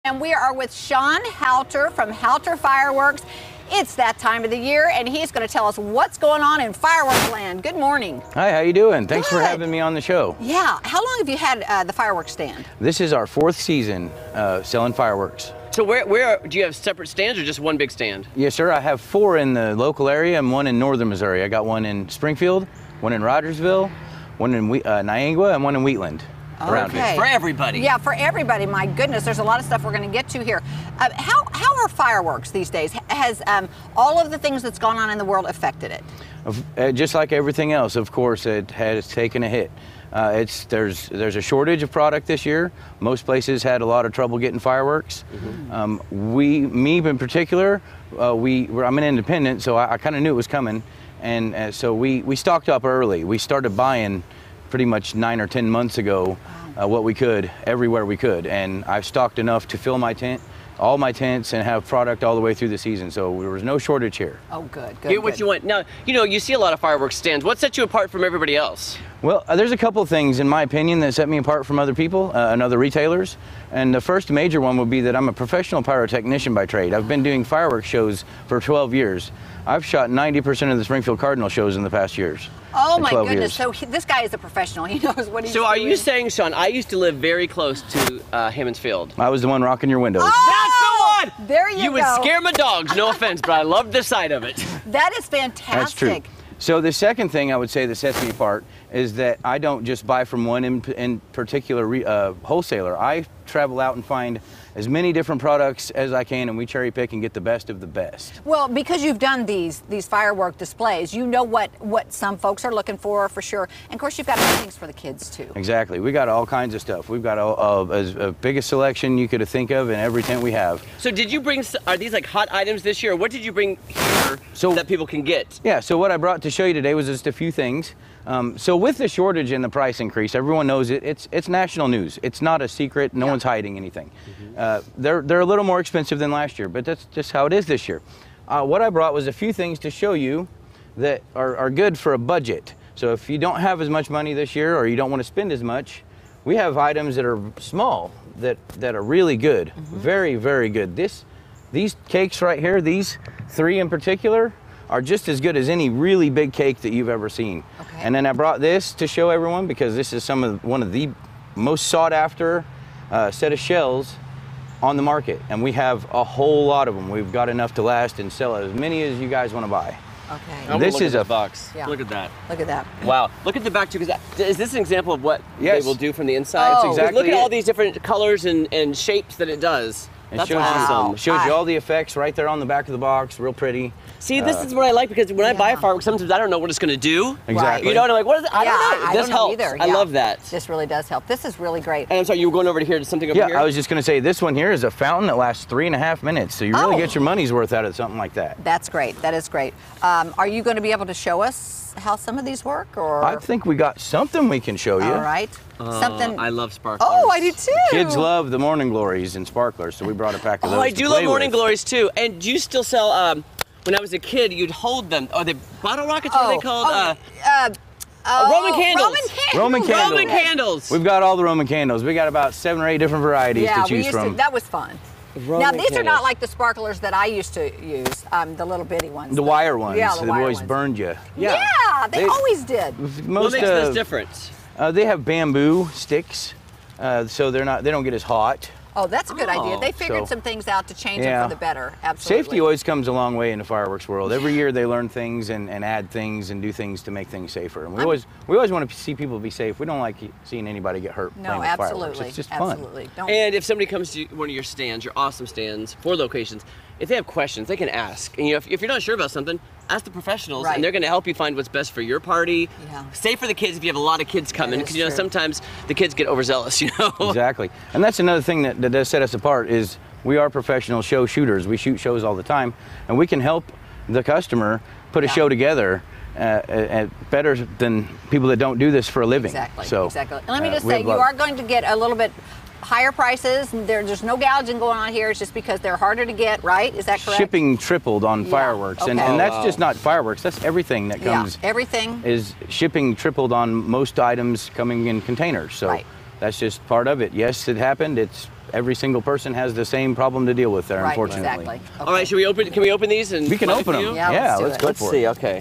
And we are with Sean Halter from Halter Fireworks. It's that time of the year, and he's going to tell us what's going on in fireworks land. Good morning. Hi, how you doing? Thanks for having me on the show. Yeah. How long have you had the fireworks stand? This is our 4th season selling fireworks. So where do you have separate stands or just one big stand? Yes, sir. I have 4 in the local area and 1 in northern Missouri. I got 1 in Springfield, 1 in Rogersville, 1 in Niangua, and 1 in Wheatland. Around here. For everybody. Yeah, for everybody. My goodness, there's a lot of stuff we're going to get to here. How are fireworks these days? Has all of the things that's gone on in the world affected it? Just like everything else, of course, it has taken a hit. There's a shortage of product this year. Most places had a lot of trouble getting fireworks. Mm-hmm. Me in particular, I'm an independent, so I kind of knew it was coming, and so we stocked up early. We started buying pretty much 9 or 10 months ago what we could, everywhere we could, and I've stocked enough to fill my tent, all my tents, and have product all the way through the season, so there was no shortage here. Oh, good. Get what you want. Now, you see a lot of fireworks stands. What sets you apart from everybody else? Well, there's a couple of things, in my opinion, that set me apart from other people and other retailers. And the first major one would be that I'm a professional pyrotechnician by trade. I've been doing fireworks shows for 12 years. I've shot 90% of the Springfield Cardinal shows in the past years. Oh my goodness, so this guy is a professional. He knows what he's doing. So are you saying, Sean, I used to live very close to Hammons Field. I was the one rocking your windows. Oh, that's the one! There you go. You would scare my dogs, no offense, but I loved the sight of it. That is fantastic. That's true. So the second thing I would say that sets me apart is that I don't just buy from one in particular wholesaler. I travel out and find as many different products as I can, and we cherry pick and get the best of the best. Well, because you've done these firework displays, you know what some folks are looking for sure. And of course, you've got other things for the kids too. Exactly. We got all kinds of stuff. We've got as big a selection you could think of in every tent we have. So did you bring, are these like hot items this year? Or what did you bring here so that people can get? Yeah, so what I brought to show you today was just a few things. So with the shortage and the price increase, everyone knows it. It's national news. It's not a secret. No one's hiding anything. Mm-hmm. They're a little more expensive than last year, but that's just how it is this year. What I brought was a few things to show you that are good for a budget. So if you don't have as much money this year or you don't want to spend as much, we have items that are small that are really good. Mm-hmm. Very, very good. These cakes right here, these 3 in particular, are just as good as any really big cake that you've ever seen. Okay. And then I brought this to show everyone because this is one of the most sought after set of shells on the market, and we have a whole lot of them. We've got enough to last and sell as many as you guys want to buy. Okay. This is a box. Yeah. Look at that. Look at that. Wow. Look at the back too. Is this an example of what Yes. they will do from the inside? Oh. That's exactly. Look at all these different colors and shapes that it does. That's awesome. It shows you all the effects right there on the back of the box, real pretty. See, this is what I like because when I buy a firework, sometimes I don't know what it's going to do. Exactly. You know, and I'm like, what is it? I don't know. This helps. Either. I love that. This really does help. This is really great. And I'm sorry, you were going over to here to something over here? Yeah, I was just going to say this one here is a fountain that lasts 3.5 minutes, so you really get your money's worth out of something like that. That's great. That is great. Are you going to be able to show us how some of these work, or? I think we got something we can show you. All right. Something. I love sparklers. Oh, I do too. Kids love the morning glories and sparklers, so we brought a pack of those. Oh, I do love morning glories too. And do you still sell? When I was a kid, you'd hold them. Are they bottle rockets? What are they called? Roman candles. Roman candles. Roman candles. We've got all the Roman candles. We got about 7 or 8 different varieties to choose from. That was fun. Now, these are not like the sparklers that I used to use, the little bitty ones. The wire ones. Yeah, the that wire always ones. burned you. Yeah, they always did. What makes this different? They have bamboo sticks, so they don't get as hot. Oh, that's a good idea. They figured some things out to change it for the better. Absolutely. Safety always comes a long way in the fireworks world. Every year they learn things and add things and do things to make things safer. And we always want to see people be safe. We don't like seeing anybody get hurt playing with fireworks. It's just fun. Absolutely. And if somebody comes to one of your stands, your awesome stands, 4 locations, if they have questions, they can ask. And if you're not sure about something, ask the professionals, and they're going to help you find what's best for your party. Yeah. Safe for the kids if you have a lot of kids coming, because sometimes the kids get overzealous. Exactly, and that's another thing that does set us apart is we are professional show shooters. We shoot shows all the time, and we can help the customer put a show together better than people that don't do this for a living. Exactly. So, exactly. And let me just say, you are going to get a little bit higher prices. There's no gouging going on here. It's just because they're harder to get, right? Is that correct? Shipping tripled on fireworks, and that's just not fireworks. That's everything that comes. Yeah, everything is shipping tripled on most items coming in containers. So that's just part of it. Yes, it happened. It's every single person has the same problem to deal with there, Right, unfortunately. exactly. Okay. All right, should we open? Can we open these? And We can look open at them. you? Yeah, let's do let's it. go Let's for see. it. Okay.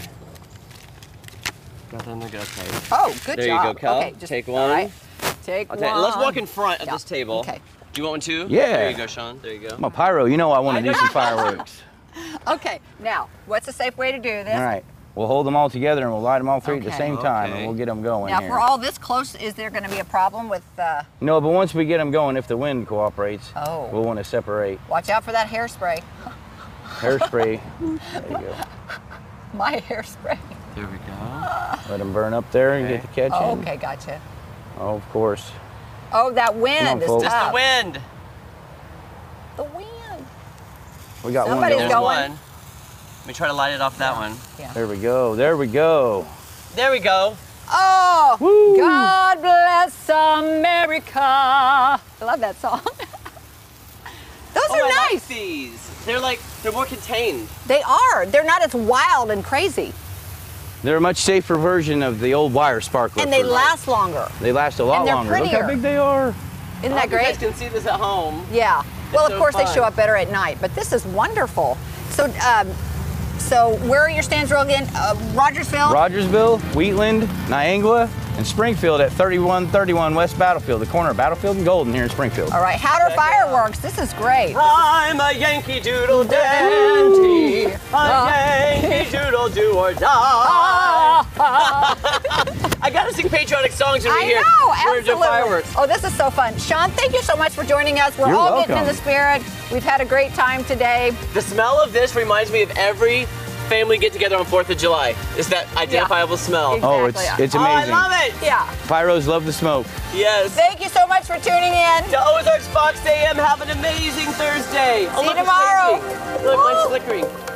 Got them. Okay. Oh, good There job. you go, Cal. Okay, just, Take all one. right. Take Okay, one. let's walk in front of Yeah. this table. Okay. Do you want one too? Yeah. There you go, Sean. There you go. I'm a pyro. You know I want to do some fireworks. Okay, now, what's a safe way to do this? All right. We'll hold them all together and we'll light them all three at the Okay. same time, Okay. and we'll get them going Now, here. if we're all this close, is there going to be a problem with, No, but once we get them going, if the wind cooperates, Oh. we'll want to separate. watch out for that hairspray. Hairspray. There you go. My hairspray. There we go. Let them burn up there and get the catch Oh, in. okay, gotcha. Oh, of course. Oh, that Come on, wind is folks. tough. Just the wind. The wind. We got Somebody's one There's going. going. one. Let me try to light it off that one. Yeah. There we go. There we go. There we go. Oh, Woo. God bless America. I love that song. Those Oh, are I nice. like these. They're more contained. They are. They're not as wild and crazy. They're a much safer version of the old wire sparkler. And they for- last longer. They last a lot and they're longer. Look prettier. how big they are. Isn't I that hope you great? guys can see this at home. Yeah. Well, of so course, they fun. show up better at night, but this is wonderful. So, so where are your stands real again? Rogersville? Rogersville, Wheatland, Niangua, and Springfield at 3131 West Battlefield, the corner of Battlefield and Golden here in Springfield. All right, Howder Fireworks. This is great. I'm a Yankee Doodle dandy, a Yankee Doodle do or die. I gotta sing patriotic songs when we're I here. know, We're doing absolutely. fireworks. Oh, this is so fun. Sean, thank you so much for joining us. We're You're all getting in welcome. the spirit. We've had a great time today. The smell of this reminds me of every family get together on 4th of July. It's that identifiable smell. Oh, Exactly. it's Oh, I amazing. love it. Yeah. Pyros love the smoke. Yes. Thank you so much for tuning in. To Ozarks Fox AM, have an amazing Thursday. See you tomorrow. Look, mine's flickering.